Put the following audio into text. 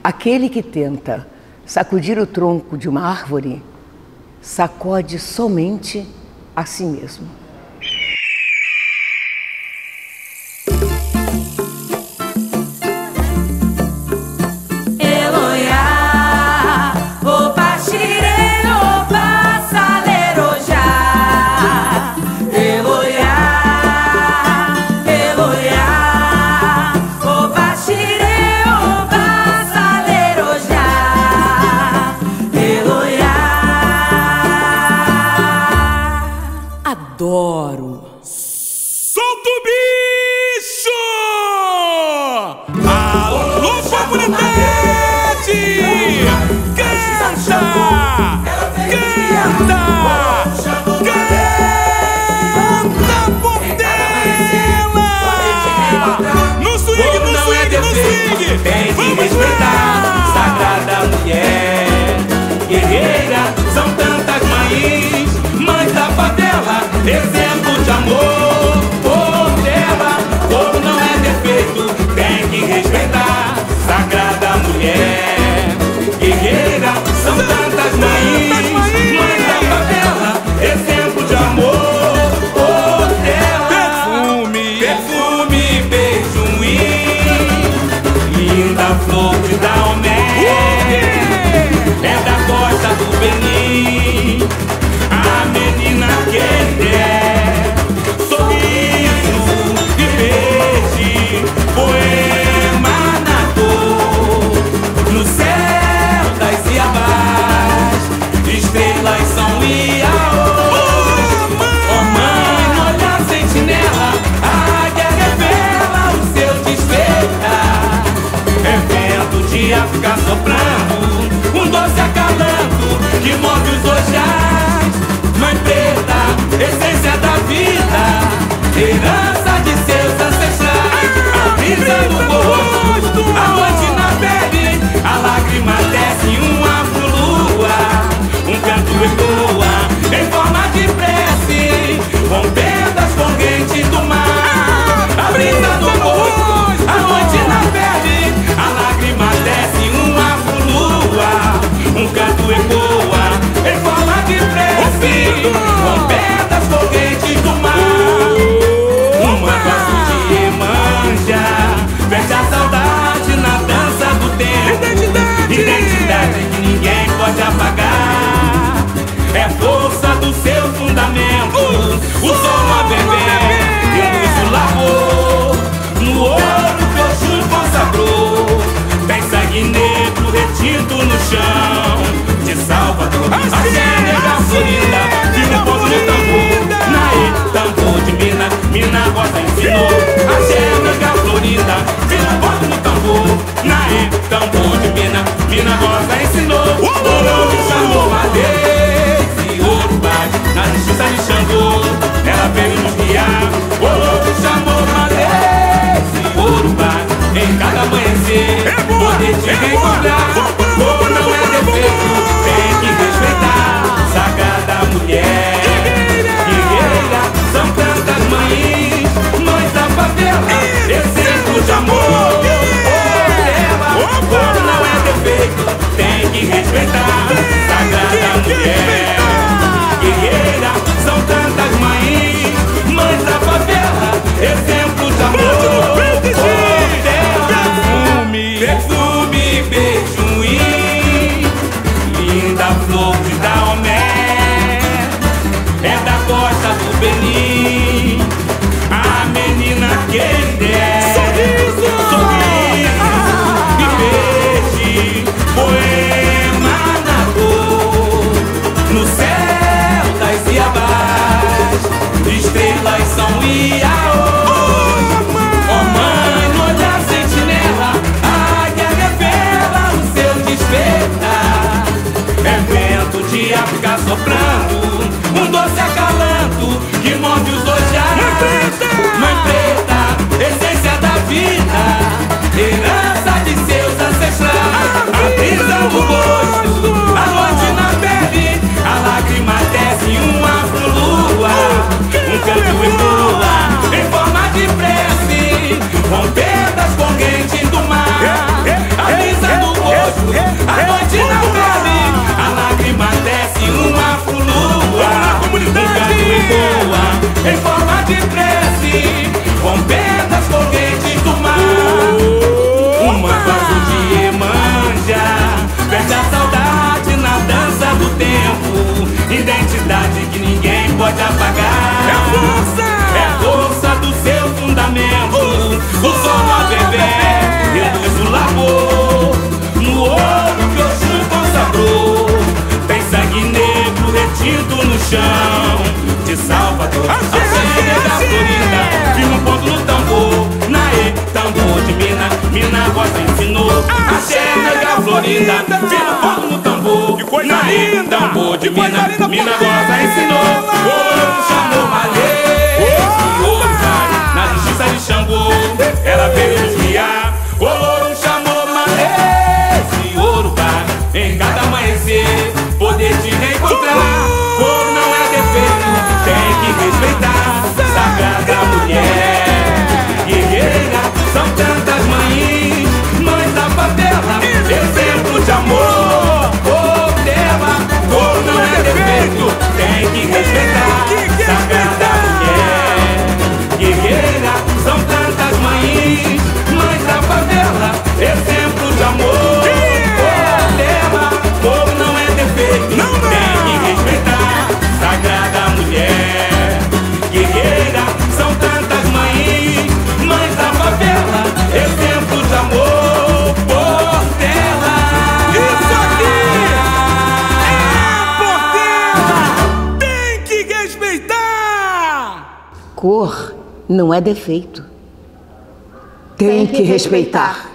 Aquele que tenta sacudir o tronco de uma árvore, sacode somente a si mesmo. Adoro. Solta o bicho! Alô, comunidade! Canta! Canta! Canta, Portela! No swing, no swing, no swing! Tem que respeitar, sagrada mulher. Guerreira, são tantas mães, mães da favela, exemplo de amor. Portela, como não é defeito, tem que respeitar, sagrada mulher. Guerreira, são tantas mães, mães da favela, exemplo de amor. Portela, perfume, perfume, linda flor de Daomé, é da costa do Benin, a menina que é sorriso de verde, poema na dor, no céu das Iabás, estrelas são Iaô. Oh mãe, olha a sentinela, a águia revela o seu despertar, é vento de África soprando, um doce acalanto que move os ojais. Mãe preta, essência da vida, herança de seus ancestrais. A brisa no rosto, aonde na pele, a lágrima desce uma afro-lua, um canto ecoa em forma de prece, rompendo as correntes do mar. A brisa no rosto, aonde na pele, a lágrima desce uma afro-lua, um canto ecoa em forma de prece, rompendo as correntes do mar. Uma gosto de Iemanjá, veste a saudade na dança do tempo. Identidade que ninguém pode apagar, é força do seu fundamento. O sol a beber, reluz o labor, no ouro que Oxum consagrou. Tem sangue negro retido no chão de Salvador, a nega florinda, firme ponto no tambor. Naê, tambor de Mina, Mina Rosa ensinou. A nega florinda, firme ponto no tambor. Naê, tambor de Mina, Mina Rosa ensinou. Ouro chamou Madeira e ouro bate na justiça de Xangô, ela veio nos guiar. Ouro chamou Madeira e ouro bate em cada amanhecer, poder te reencontrar. Ouro não é defeito, tem que respeitar, sagrada mulher. Guerreira, são tantas mães, mães da favela, exemplo de amor. Portela, ouro não é defeito, tem que respeitar, sagrada mulher. Guerreira, são tantas mães, mães da colorida, firma fogo no tambor. Que coisa linda! Tambor de Que coisa mina, linda, mina Portela! goza ensinou. Ouro chamou Malê, ouro vai na justiça de Xangô. Ela veio desviar. Ouro chamou Malê, esse ouro vai em cada amanhecer poder te reencontrar. Ouro não é defeito, tem que respeitar. Sagrada mulher, guerreira, são tantas mães, mães da favela, exemplo de amor. Portela, ouro não é defeito, tem que respeitar. Sagrada mulher, guerreira, são tantas mães, mães da favela, exemplo de amor. Portela, ouro não é defeito, tem que respeitar. Sagrada mulher, guerreira, são tantas mães, mães da favela, exemplo de amor. Portela, Isso aqui é Portela! Tem que respeitar! Cor não é defeito. Tem que respeitar.